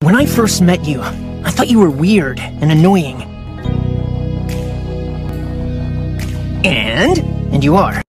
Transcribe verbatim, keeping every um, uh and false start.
When I first met you, I thought you were weird and annoying. And? And you are.